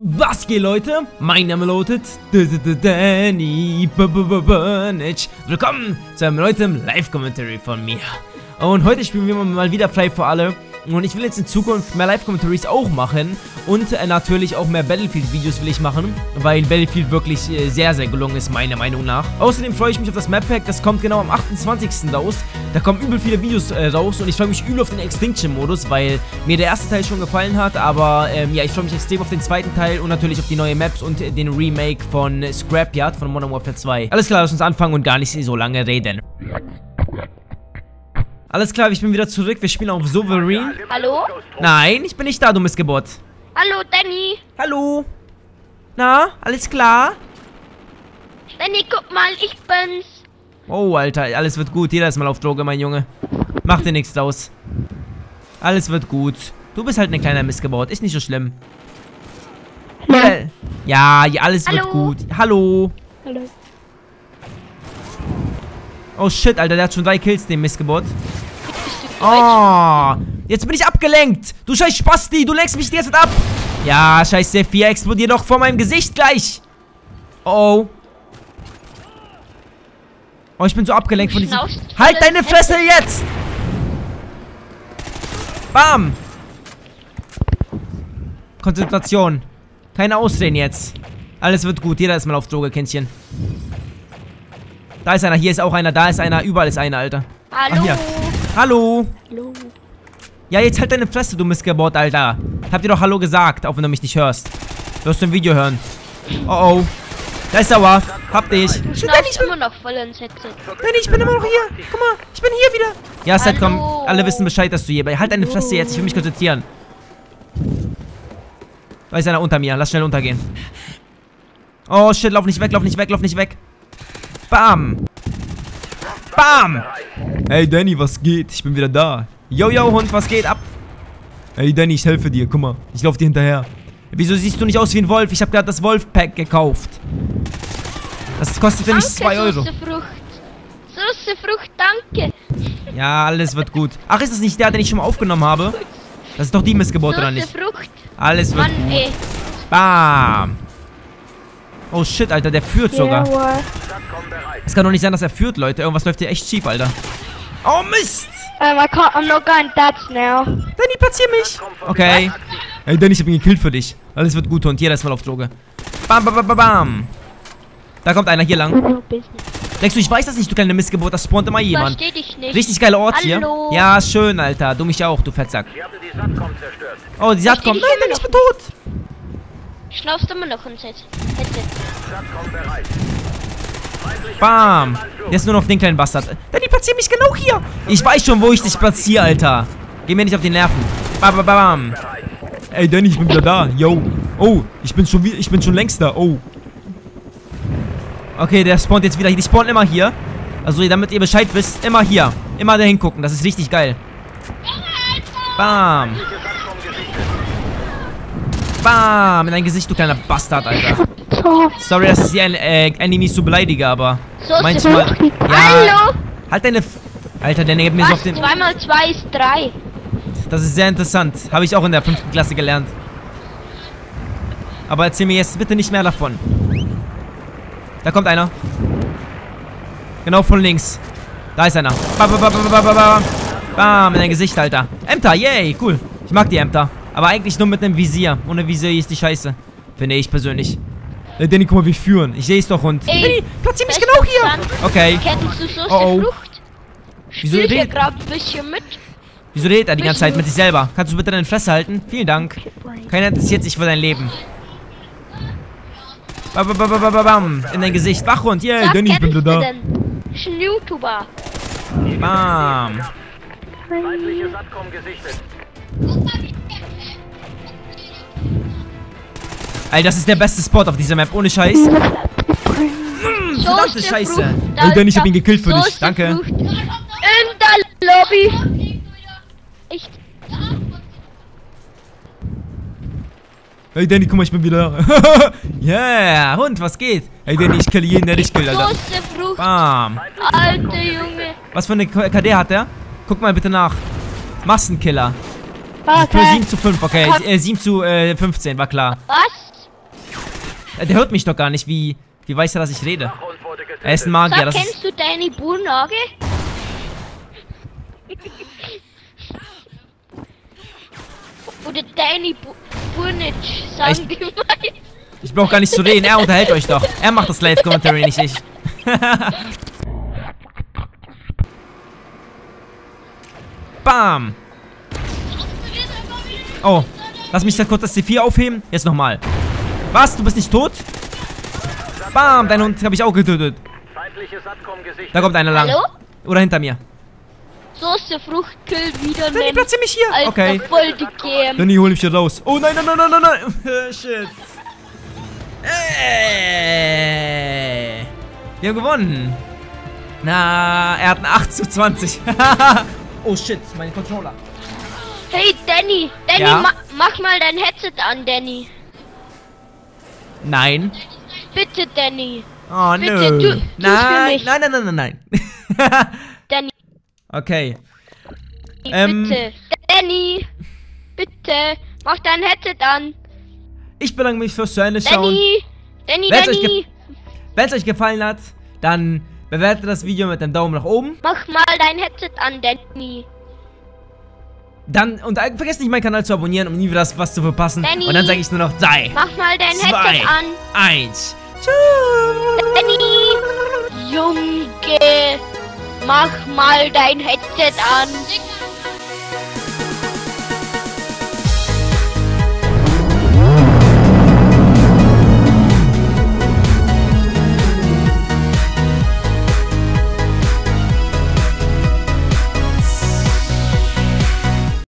Was geht, Leute? Mein Name lautet Danny Burnage. Willkommen zu einem neuen Live-Commentary von mir. Und heute spielen wir mal wieder Free for All. Und ich will jetzt in Zukunft mehr Live-Commentaries auch machen. Und natürlich auch mehr Battlefield-Videos will ich machen. Weil Battlefield wirklich sehr, sehr gelungen ist, meiner Meinung nach. Außerdem freue ich mich auf das Map-Pack. Das kommt genau am 28. raus. Da kommen übel viele Videos raus. Und ich freue mich übel auf den Extinction-Modus, weil mir der erste Teil schon gefallen hat. Aber ja, ich freue mich extrem auf den zweiten Teil. Und natürlich auf die neuen Maps und den Remake von Scrapyard von Modern Warfare 2. Alles klar, lass uns anfangen und gar nicht so lange reden. Alles klar, ich bin wieder zurück. Wir spielen auf Sovereign. Hallo? Nein, ich bin nicht da, du Missgeburt. Hallo, Danny. Hallo? Na, alles klar? Danny, guck mal, ich bin's. Oh, Alter, alles wird gut. Jeder ist mal auf Droge, mein Junge. Mach dir nichts draus. Alles wird gut. Du bist halt ein kleiner Missgeburt. Ist nicht so schlimm. Ja, alles wird gut. Hallo? Hallo. Oh, shit, Alter, der hat schon 3 Kills, den Missgeburt. Oh, jetzt bin ich abgelenkt. Du scheiß Spasti, du lenkst mich die ganze Zeit ab. Ja, scheiß C4, explodiert doch vor meinem Gesicht gleich. Oh. Oh, ich bin so abgelenkt von diesem... Halt deine Fresse jetzt! Bam! Konzentration. Keine Ausreden jetzt. Alles wird gut, jeder ist mal auf Droge, Kindchen. Da ist einer, hier ist auch einer, da ist einer, überall ist einer, Alter. Hallo. Ach, hier. Hallo. Hallo. Ja, jetzt halt deine Fresse, du Missgeburt, Alter. Hab dir doch Hallo gesagt, auch wenn du mich nicht hörst. Du wirst ein Video hören. Oh, oh. Da ist Sauer. Hab dich. Ich bin immer noch voll ins Headset. Danny, ich bin immer noch hier. Guck mal, ich bin hier wieder. Ja, Seth, komm. Alle wissen Bescheid, dass du hier bist. Halt deine Fresse jetzt, ich will mich konzentrieren. Da ist einer unter mir. Lass schnell untergehen. Oh, shit, lauf nicht weg, lauf nicht weg, lauf nicht weg. Bam. Bam. Hey, Danny, was geht? Ich bin wieder da. Yo, yo, Hund, was geht ab? Hey, Danny, ich helfe dir. Guck mal, ich laufe dir hinterher. Wieso siehst du nicht aus wie ein Wolf? Ich habe gerade das Wolf-Pack gekauft. Das kostet nämlich 2 Euro. Frucht, danke. Ja, alles wird gut. Ach, ist das nicht der, den ich schon mal aufgenommen habe? Das ist doch die Missgeburt, oder nicht? Frucht. Alles wird Mann, gut. ey. Bam. Oh, shit, Alter, der führt sogar. Es kann doch nicht sein, dass er führt, Leute. Irgendwas läuft hier echt schief, Alter. Oh, Mist. I'm not going Dutch now. Danny, platzier mich. Okay. Hey, Danny, ich hab ihn gekillt für dich. Alles wird gut, Hund. Jeder ist mal auf Droge. Bam, bam, bam, bam, bam. Da kommt einer hier lang. Denkst du, ich weiß das nicht, du kleine Missgeburt. Das spawnt immer jemand. Versteh dich nicht. Richtig geiler Ort hier. Hallo. Ja, schön, Alter. Du mich auch, du Fettsack. Oh, die Satcom. Nein, Danny, ich bin tot. Schnaufst immer noch ins Headset. Bam. Jetzt nur noch den kleinen Bastard. Danny, platzier mich genau hier. Ich weiß schon, wo ich dich platziere, Alter. Geh mir nicht auf die Nerven. Bam, bam, bam. Ey, Danny, ich bin wieder da. Yo. Oh, ich bin schon längst da. Oh. Okay, der spawnt jetzt wieder hier. Die spawnen immer hier. Also, damit ihr Bescheid wisst, immer hier. Immer da hingucken. Das ist richtig geil. Bam. Bam. In dein Gesicht, du kleiner Bastard, Alter. Sorry, dass ich die Enemies so beleidige, aber manchmal... Ja, Hallo. halt deine... Alter, der gibt mir so auf den... 2 mal 2 ist 3. Das ist sehr interessant. Habe ich auch in der 5. Klasse gelernt. Aber erzähl mir jetzt bitte nicht mehr davon. Da kommt einer. Genau von links. Da ist einer. Bam, bam, bam, bam, bam, bam. Bam, in dein Gesicht, Alter. Ämter, yay, cool. Ich mag die Ämter. Aber eigentlich nur mit einem Visier. Ohne Visier ist die Scheiße. Finde ich persönlich. Danny, guck mal, wir führen. Ich sehe es doch, Hund. Danny, platzier mich genau hier. Okay. Kennst du so Oh, oh. Frucht? Wieso redet gerade ein bisschen mit? Wieso redet er die ganze Zeit mit sich selber? Kannst du bitte deine Fresse halten? Vielen Dank. Keiner interessiert sich für dein Leben. Bam, bam, bam, bam, bam. In dein Gesicht. Wachhund. Yeah, Danny, ich bin wieder da. Ich bin ein YouTuber. Bam. Alter, das ist der beste Spot auf dieser Map. Ohne Scheiß. Verdammte Scheiße. Ey, Danny, ich hab ihn gekillt für dich. Danke. In der Lobby. Echt? Hey, Danny, guck mal, ich bin wieder da. Yeah, Hund, was geht? Hey, Danny, ich kille jeden, der dich killt, Alter. Frucht. Bam. Alter Junge. Was für eine KD hat der? Guck mal bitte nach. Massenkiller. Okay. Für 7 zu 5, okay. 7 zu 15, war klar. Was? Der hört mich doch gar nicht. Wie weiß er, dass ich rede? Er ist ein Magier. Sag, Das ist... kennst du deine Bunage? Oder deine Burnitsch, sagen die meisten. Ich brauche gar nicht zu reden. Er unterhält euch doch. Er macht das Live-Commentary, nicht ich. Bam. Oh. Lass mich da kurz das C4 aufheben. Jetzt nochmal. Was? Du bist nicht tot? Bam. Deinen Hund habe ich auch getötet. Da kommt einer lang. Hallo? Oder hinter mir. Soße Fruchtkill wieder Danny, nennen. platzier mich hier. Alter, Okay. voll die Game. Danny, hol mich hier raus. Oh nein, nein, nein, nein, nein, nein. Shit. Wir haben gewonnen. Na, er hat ein 8:20. Oh shit, mein Controller. Hey Danny, Ja? mach mal dein Headset an, Danny. Nein. Bitte, Danny. Oh Bitte, nö. tu's für Nein, mich. nein, nein, nein, nein, nein. Danny, Okay. bitte. Danny, bitte, mach dein Headset an. Ich bedanke mich fürs Zuschauen. Danny, Wenn es euch gefallen hat, dann bewertet das Video mit einem Daumen nach oben. mach mal dein Headset an, Danny. Und vergesst nicht, meinen Kanal zu abonnieren, um nie wieder was zu verpassen. Danny. Und dann sage ich nur noch 3, Mach mal dein 2, Headset an. 1. Tschüss. Danny, Junge, mach mal dein Headset an.